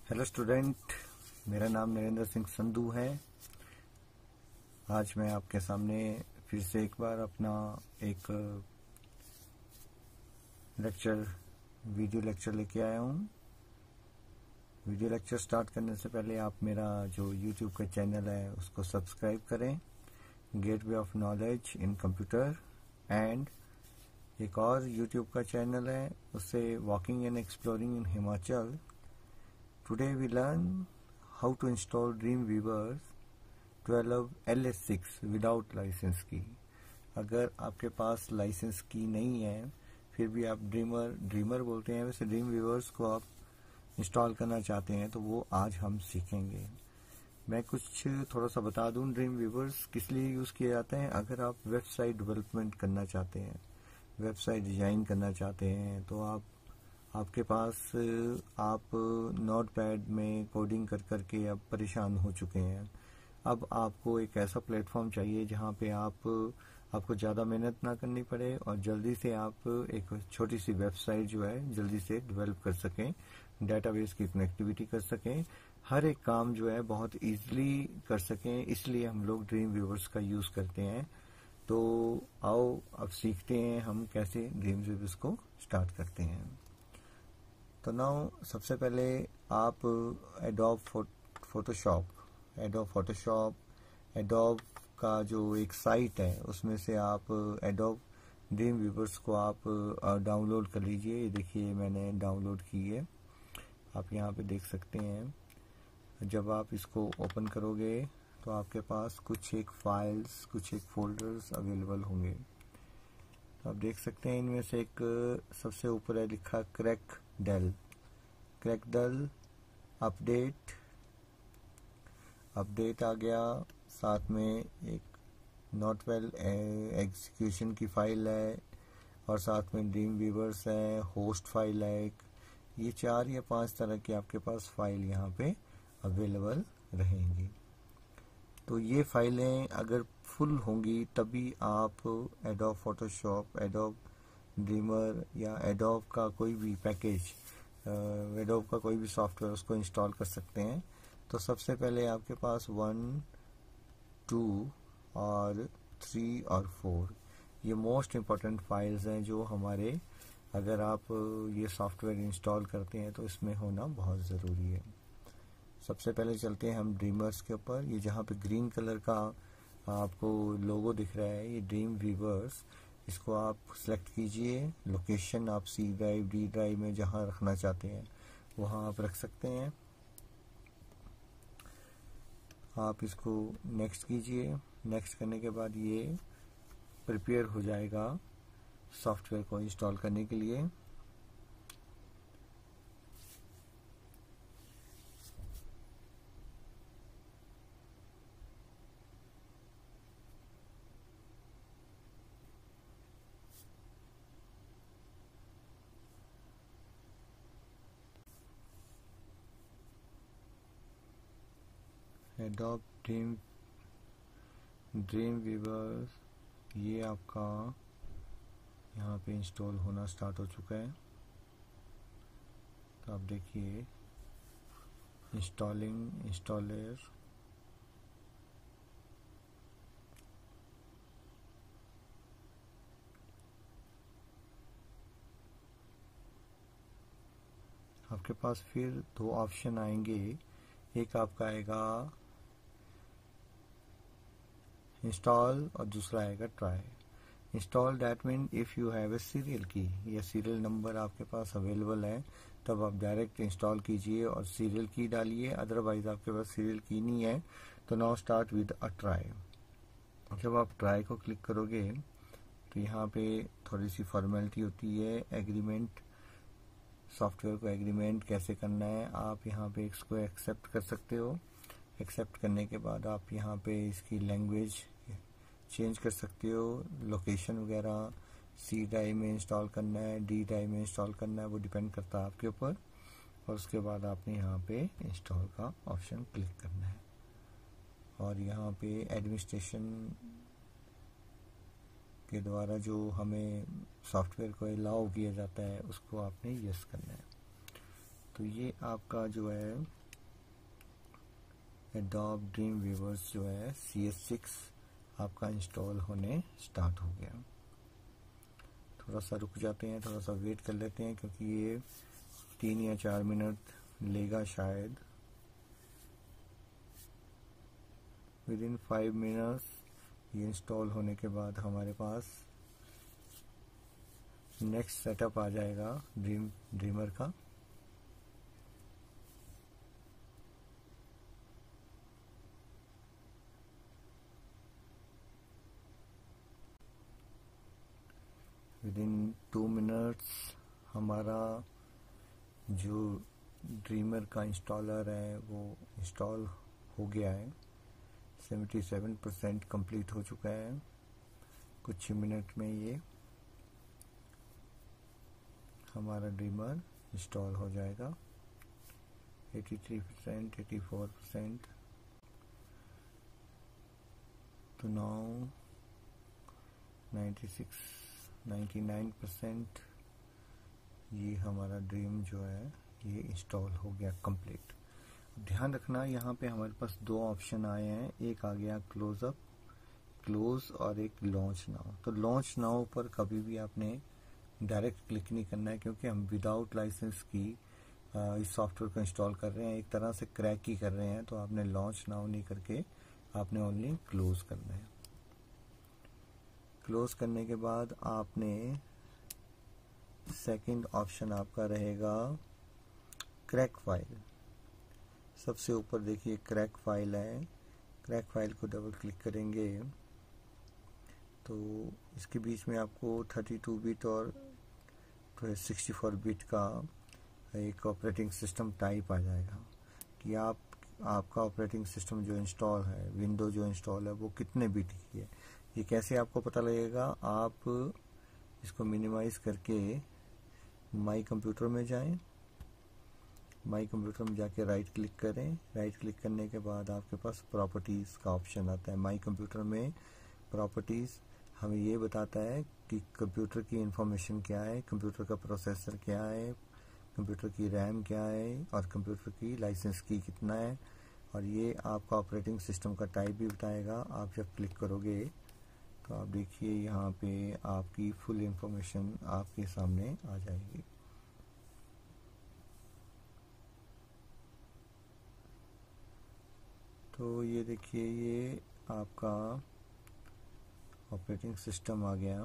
Hello student, मेरा नाम नरेंद्र सिंह संधू है। आज मैं आपके सामने फिर से एक बार अपना एक वीडियो लेक्चर लेके आया हूँ। वीडियो लेक्चर स्टार्ट करने से पहले आप मेरा जो यूट्यूब का चैनल है उसको सब्सक्राइब करें, gateway of knowledge in computer. And एक और यूट्यूब का चैनल है, उससे walking and exploring in Himachal. Today we learn how to install Dreamweaver 12 LS6 without license key। अगर आपके पास लाइसेंस की नहीं है फिर भी आप ड्रीमर बोलते हैं, वैसे ड्रीमवीवर्स को आप इंस्टॉल करना चाहते हैं तो वो आज हम सीखेंगे। मैं कुछ थोड़ा सा बता दूं, ड्रीमवीवर्स किस लिए यूज़ किए जाते हैं। अगर आप वेबसाइट डेवलपमेंट करना चाहते हैं, वेबसाइट डिजाइन करना चाहते हैं, तो आपके पास आप नोटपैड में कोडिंग कर करके अब परेशान हो चुके हैं। अब आपको एक ऐसा प्लेटफॉर्म चाहिए जहां पे आपको ज़्यादा मेहनत ना करनी पड़े और जल्दी से आप एक छोटी सी वेबसाइट जो है जल्दी से डेवलप कर सकें, डेटाबेस की कनेक्टिविटी कर सकें, हर एक काम जो है बहुत ईजिली कर सकें। इसलिए हम लोग ड्रीमवीवर्स का यूज़ करते हैं। तो आओ अब सीखते हैं हम कैसे ड्रीमवीवर्स को स्टार्ट करते हैं। तो नाउ सबसे पहले आप एडोब फोटोशॉप का जो एक साइट है उसमें से आप एडोब ड्रीमवीवर्स को आप डाउनलोड कर लीजिए। ये देखिए मैंने डाउनलोड की है, आप यहाँ पे देख सकते हैं। जब आप इसको ओपन करोगे तो आपके पास कुछ एक फाइल्स, कुछ एक फोल्डर्स अवेलेबल होंगे। आप देख सकते हैं इनमें से एक सबसे ऊपर है लिखा क्रैकडेल अपडेट आ गया। साथ में एक नोटवेल एग्जीक्यूशन की फाइल है और साथ में ड्रीमवीवर्स है, होस्ट फाइल है एक। ये 4 या 5 तरह की आपके पास फाइल यहाँ पे अवेलेबल रहेंगी। तो ये फाइलें अगर फुल होंगी तभी आप एडोब फोटोशॉप, एडोब ड्रीमर या एडोब का कोई भी पैकेज, एडोब का कोई भी सॉफ्टवेयर उसको इंस्टॉल कर सकते हैं। तो सबसे पहले आपके पास 1, 2 और 3 और 4 ये मोस्ट इम्पॉर्टेंट फाइल्स हैं जो हमारे, अगर आप ये सॉफ्टवेयर इंस्टॉल करते हैं तो इसमें होना बहुत ज़रूरी है। सबसे पहले चलते हैं हम ड्रीमर्स के ऊपर। ये जहाँ पे ग्रीन कलर का आपको लोगो दिख रहा है, ये ड्रीमवीवर्स, इसको आप सिलेक्ट कीजिए। लोकेशन आप C ड्राइव, D ड्राइव में जहाँ रखना चाहते हैं वहाँ आप रख सकते हैं। आप इसको नेक्स्ट कीजिए। नेक्स्ट करने के बाद ये प्रिपेयर हो जाएगा सॉफ्टवेयर को इंस्टॉल करने के लिए। एडोब ड्रीमवीवर ये आपका यहाँ पे इंस्टॉल होना स्टार्ट हो चुका है। तो आप देखिए इंस्टॉलर आपके पास फिर 2 ऑप्शन आएंगे। एक आपका आएगा इंस्टॉल और दूसरा आएगा try. Install that mean if you have a serial key या सीरियल नंबर आपके पास अवेलेबल है तब आप डायरेक्ट इंस्टॉल कीजिए और सीरियल की डालिए। अदरवाइज आपके पास सीरियल की नहीं है तो now start with a try. जब आप ट्राई को क्लिक करोगे तो यहाँ पे थोड़ी सी फॉर्मेलिटी होती है, एग्रीमेंट, सॉफ्टवेयर को एग्रीमेंट कैसे करना है। आप यहाँ पे इसको एक्सेप्ट कर सकते हो। एक्सेप्ट करने के बाद आप यहाँ पे इसकी लैंग्वेज चेंज कर सकते हो। लोकेशन वगैरह C ड्राइव में इंस्टॉल करना है, D ड्राइव में इंस्टॉल करना है, वो डिपेंड करता है आपके ऊपर। और उसके बाद आपने यहाँ पे इंस्टॉल का ऑप्शन क्लिक करना है और यहाँ पे एडमिनिस्ट्रेशन के द्वारा जो हमें सॉफ्टवेयर को अलाउ किया जाता है उसको आपने यस करना है। तो ये आपका जो है एडोब ड्रीम वीवर्स जो है CS6 आपका इंस्टॉल होने स्टार्ट हो गया। थोड़ा सा रुक जाते हैं, थोड़ा सा वेट कर लेते हैं, क्योंकि ये 3 या 4 मिनट लेगा शायद। विदिन 5 मिनट्स ये इंस्टॉल होने के बाद हमारे पास नेक्स्ट सेटअप आ जाएगा ड्रीमर का। विदिन 2 मिनट्स हमारा जो ड्रीमर का इंस्टॉलर है वो इंस्टॉल हो गया है। 77% कंप्लीट हो चुका है। कुछ ही मिनट में ये हमारा ड्रीमर इंस्टॉल हो जाएगा। 83%, 84%। तो नाउ 96, 99% ये हमारा ड्रीम जो है ये इंस्टॉल हो गया कंप्लीट। ध्यान रखना, यहाँ पे हमारे पास 2 ऑप्शन आए हैं। एक आ गया क्लोज और एक लॉन्च नाउ। तो लॉन्च नाउ पर कभी भी आपने डायरेक्ट क्लिक नहीं करना है, क्योंकि हम विदाउट लाइसेंस की इस सॉफ्टवेयर को इंस्टॉल कर रहे हैं, एक तरह से क्रैक ही कर रहे हैं। तो आपने लॉन्च नाउ नहीं करके आपने ओनली क्लोज करना है। क्लोज करने के बाद आपने सेकंड ऑप्शन आपका रहेगा क्रैक फाइल। सबसे ऊपर देखिए क्रैक फाइल है। क्रैक फाइल को डबल क्लिक करेंगे तो इसके बीच में आपको 32 बिट और 64 बिट का एक ऑपरेटिंग सिस्टम टाइप आ जाएगा कि आपका ऑपरेटिंग सिस्टम जो इंस्टॉल है, विंडो जो इंस्टॉल है, वो कितने बिट की है। ये कैसे आपको पता लगेगा? आप इसको मिनिमाइज करके माई कंप्यूटर में जाएं। माई कंप्यूटर में जाके राइट क्लिक करें। राइट क्लिक करने के बाद आपके पास प्रॉपर्टीज़ का ऑप्शन आता है। माई कंप्यूटर में प्रॉपर्टीज़ हमें ये बताता है कि कंप्यूटर की इंफॉर्मेशन क्या है, कंप्यूटर का प्रोसेसर क्या है, कंप्यूटर की रैम क्या है और कंप्यूटर की लाइसेंस की कितना है, और ये आपका ऑपरेटिंग सिस्टम का टाइप भी बताएगा। आप जब क्लिक करोगे तो आप देखिए यहाँ पे आपकी फुल इंफॉर्मेशन आपके सामने आ जाएगी। तो ये देखिए ये आपका ऑपरेटिंग सिस्टम आ गया।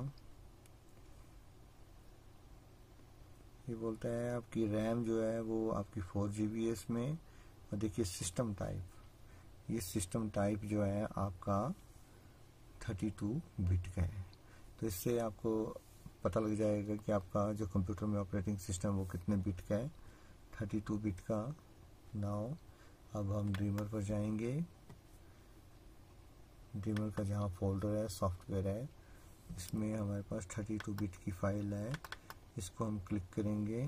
ये बोलता है आपकी रैम जो है वो आपकी 4 GB है इसमें। और देखिए सिस्टम टाइप, ये सिस्टम टाइप जो है आपका 32 बिट का है। तो इससे आपको पता लग जाएगा कि आपका जो कंप्यूटर में ऑपरेटिंग सिस्टम वो कितने बिट का है, 32 बिट का। नाउ अब हम ड्रीमर पर जाएंगे। ड्रीमर का जहाँ फोल्डर है, सॉफ्टवेयर है, इसमें हमारे पास 32 बिट की फाइल है। इसको हम क्लिक करेंगे।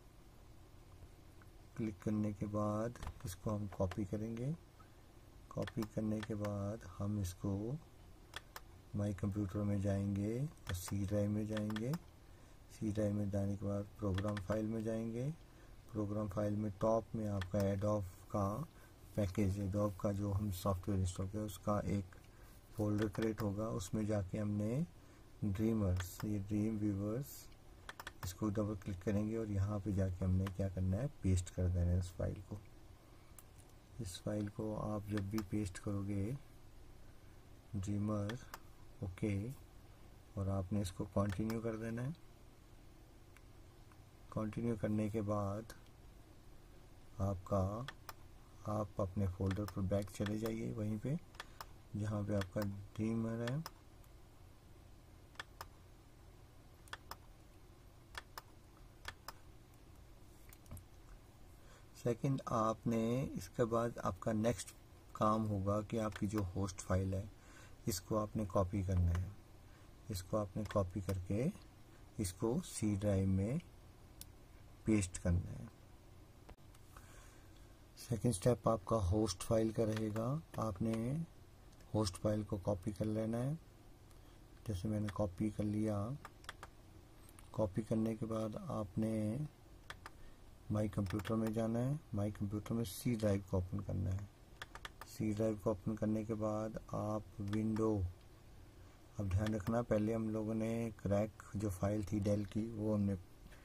क्लिक करने के बाद इसको हम कॉपी करेंगे। कॉपी करने के बाद हम इसको माई कंप्यूटर में जाएंगे और सी ड्राइव में जाएंगे। सी ड्राइव में जाने के बाद प्रोग्राम फाइल में जाएंगे। प्रोग्राम फाइल में टॉप में आपका एडोब का पैकेज, एडोब का जो हम सॉफ्टवेयर इंस्टॉल किया उसका एक फोल्डर क्रिएट होगा। उसमें जाके हमने ड्रीमर्स, ये ड्रीम व्यूवर्स, इसको डबल क्लिक करेंगे और यहाँ पे जाके हमने क्या करना है, पेस्ट कर देना है इस फाइल को। इस फाइल को आप जब भी पेस्ट करोगे ड्रीमर ओके, और आपने इसको कंटिन्यू कर देना है। कंटिन्यू करने के बाद आप अपने फोल्डर पर बैक चले जाइए, वहीं पे जहाँ पे आपका ड्रीमर है। सेकंड आपने इसके बाद आपका नेक्स्ट काम होगा कि आपकी जो होस्ट फाइल है इसको आपने कॉपी करना है। इसको आपने कॉपी करके इसको सी ड्राइव में पेस्ट करना है। सेकंड स्टेप आपका होस्ट फाइल का रहेगा। आपने होस्ट फाइल को कॉपी कर लेना है। जैसे मैंने कॉपी कर लिया। कॉपी करने के बाद आपने माई कंप्यूटर में जाना है। माई कंप्यूटर में सी ड्राइव को ओपन करना है। सी ड्राइव को ओपन करने के बाद आप विंडो, अब ध्यान रखना पहले हम लोगों ने क्रैक जो फाइल थी डेल की वो हमने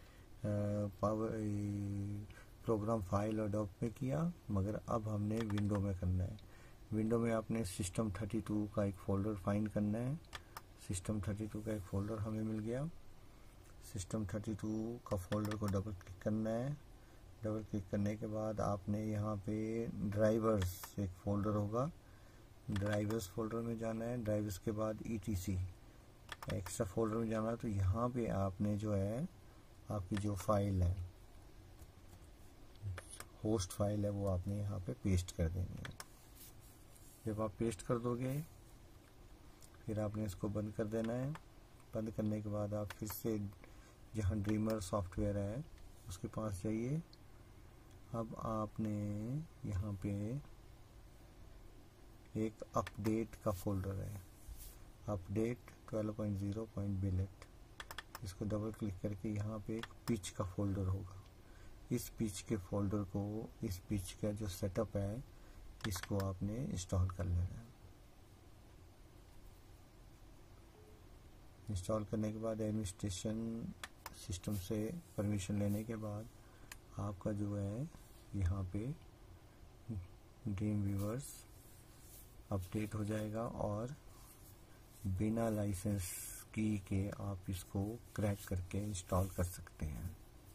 प्रोग्राम फाइल और डॉक में किया, मगर अब हमने विंडो में करना है। विंडो में आपने सिस्टम 32 का एक फ़ोल्डर फाइंड करना है। सिस्टम 32 का एक फ़ोल्डर हमें मिल गया। सिस्टम 32 का फ़ोल्डर को डबल क्लिक करना है। डबल क्लिक करने के बाद आपने यहाँ पे ड्राइवर्स एक फ़ोल्डर होगा, ड्राइवर्स फ़ोल्डर में जाना है। ड्राइवर्स के बाद ETC एक्स्ट्रा फ़ोल्डर में जाना है। तो यहाँ पे आपने जो है आपकी जो फाइल है, होस्ट फाइल है, वो आपने यहाँ पे पेस्ट कर देनी है। जब आप पेस्ट कर दोगे फिर आपने इसको बंद कर देना है। बंद करने के बाद आप फिर से जहाँ ड्रीमर सॉफ्टवेयर है उसके पास जाइए। अब आपने यहाँ पे एक अपडेट का फोल्डर है, अपडेट 12.0.billet, इसको डबल क्लिक करके यहाँ पे एक पिच का फोल्डर होगा। इस पिच के फोल्डर को, इस पिच का जो सेटअप है इसको आपने इंस्टॉल कर लेना है। इंस्टॉल करने के बाद एडमिनिस्ट्रेशन सिस्टम से परमिशन लेने के बाद आपका जो है यहाँ पे ड्रीम वीवर्स अपडेट हो जाएगा और बिना लाइसेंस की के आप इसको क्रैक करके इंस्टॉल कर सकते हैं।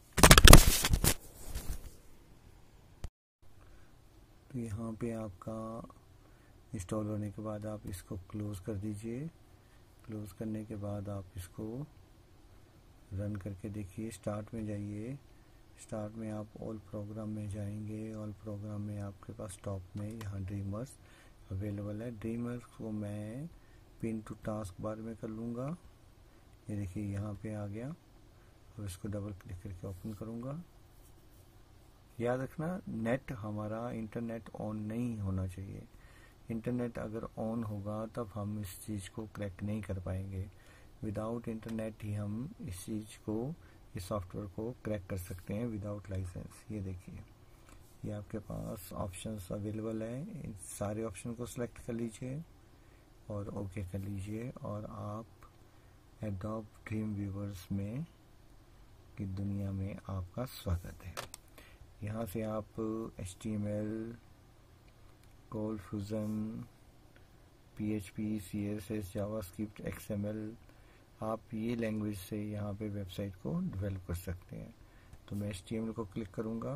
तो यहाँ पे आपका इंस्टॉल होने के बाद आप इसको क्लोज़ कर दीजिए। क्लोज़ करने के बाद आप इसको रन करके देखिए। स्टार्ट में जाइए। स्टार्ट में आप ऑल प्रोग्राम में जाएंगे। ऑल प्रोग्राम में आपके पास टॉप में यहाँ ड्रीमर्स अवेलेबल है। ड्रीमर्स को मैं पिन टू टास्क बार में कर लूँगा। ये देखिए यहाँ पे आ गया। अब इसको डबल क्लिक करके ओपन करूँगा। याद रखना नेट हमारा इंटरनेट ऑन नहीं होना चाहिए। इंटरनेट अगर ऑन होगा तब हम इस चीज़ को क्रैक नहीं कर पाएंगे। विदाउट इंटरनेट ही हम इस चीज़ को, इस सॉफ्टवेयर को क्रैक कर सकते हैं विदाउट लाइसेंस। ये देखिए, ये आपके पास ऑप्शंस अवेलेबल है। इन सारे ऑप्शन को सिलेक्ट कर लीजिए और ओके कर लीजिए और आप एडोब ड्रीम व्यूवर्स में की दुनिया में आपका स्वागत है। यहाँ से आप HTML, cold fusion, PHP, CSS, JavaScript, XML, आप ये लैंग्वेज से यहाँ पे वेबसाइट को डेवलप कर सकते हैं। तो मैं HTML को क्लिक करूँगा।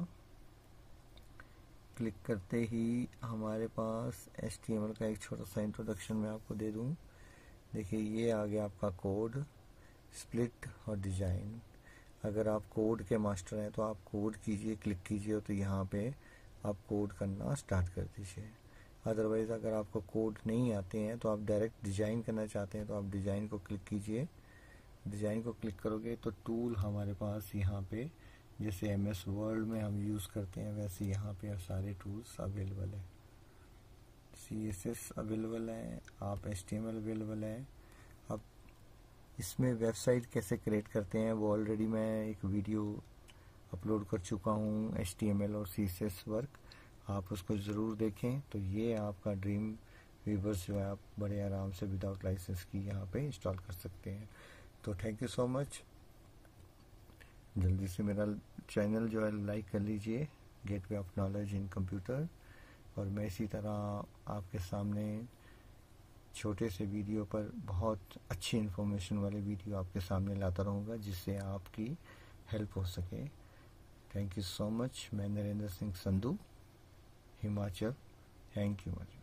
क्लिक करते ही हमारे पास HTML का एक छोटा सा इंट्रोडक्शन मैं आपको दे दूँ। देखिए ये आ गया आपका कोड, स्प्लिट और डिज़ाइन। अगर आप कोड के मास्टर हैं तो आप कोड कीजिए, क्लिक कीजिए तो यहाँ पे आप कोड करना स्टार्ट कर दीजिए। अदरवाइज़ अगर आपको कोड नहीं आते हैं तो आप डायरेक्ट डिज़ाइन करना चाहते हैं तो आप डिज़ाइन को क्लिक कीजिए। डिज़ाइन को क्लिक करोगे तो टूल हमारे पास यहाँ पे, जैसे MS वर्ड में हम यूज़ करते हैं वैसे यहाँ पे सारे टूल्स अवेलेबल है। CSS अवेलेबल है, आप HTML अवेलेबल है। अब इसमें वेबसाइट कैसे क्रिएट करते हैं वो ऑलरेडी मैं एक वीडियो अपलोड कर चुका हूँ, HTML और CSS वर्क, आप उसको ज़रूर देखें। तो ये आपका ड्रीम वीवर्स जो है आप बड़े आराम से विदाउट लाइसेंस की यहाँ पे इंस्टॉल कर सकते हैं। तो थैंक यू सो मच। जल्दी से मेरा चैनल जो है लाइक कर लीजिए, gateway of knowledge in computer. और मैं इसी तरह आपके सामने छोटे से वीडियो पर बहुत अच्छी इन्फॉर्मेशन वाले वीडियो आपके सामने लाता रहूँगा जिससे आपकी हेल्प हो सके। Thank you so much. मैं Narendra Singh Sandhu, Himachal. Thank you much.